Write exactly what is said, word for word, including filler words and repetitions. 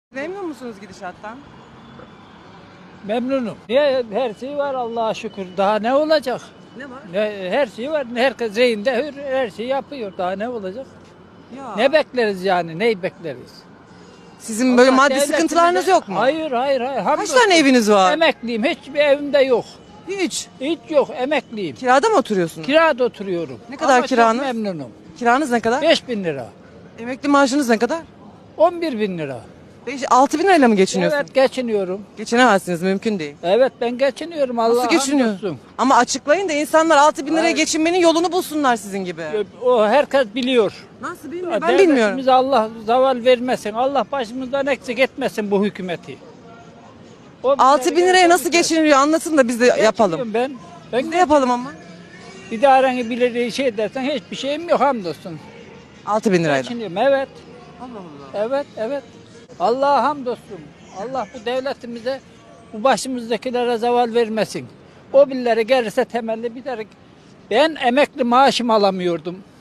Memnun musunuz gidişattan? Memnunum. Niye? Her şey var Allah'a şükür. Daha ne olacak? Ne var? Ne, her şey var. Herkes reyinde her, her şeyi yapıyor. Daha ne olacak? Ya. Ne bekleriz yani? Neyi bekleriz? Sizin böyle Allah maddi devletimize- sıkıntılarınız yok mu? Hayır, hayır, hayır. Kaç Hamdolsun. tane eviniz var? Emekliyim. Hiçbir evimde yok. Hiç. Hiç yok. Emekliyim. Kirada mı oturuyorsunuz? Kirada oturuyorum. Ne kadar Ama çok kiranız? memnunum. Kiranız ne kadar? beş bin lira. Emekli maaşınız ne kadar? on bir bin lira. beş altı bin lirayla mı geçiniyorsunuz? Evet, geçiniyorum. Geçinemezsiniz, mümkün değil. Evet, ben geçiniyorum. Allah'a Nasıl geçiniyorsun? hamdolsun. Ama açıklayın da insanlar altı bin liraya Hayır. geçinmenin yolunu bulsunlar sizin gibi. O herkes biliyor. Nasıl bilmiyorum, ben bilmiyorum. Devletimize Allah zaval vermesin. Allah başımızdan eksik etmesin bu hükümeti. O altı bin liraya nasıl geçiniliyor anlatın da biz de yapalım. Geçiniyorum Ben. Ben Biz de yapalım ama. İdareni bilir şey dersen hiçbir şeyim yok hamdolsun. altı bin lirayla. Geçiniyorum, evet. Allah Allah. Evet, evet. Allah'a hamdolsun. Allah bu devletimize, bu başımızdakilere zaval vermesin. O birileri gelirse temelli bir de ben emekli maaşımı alamıyordum.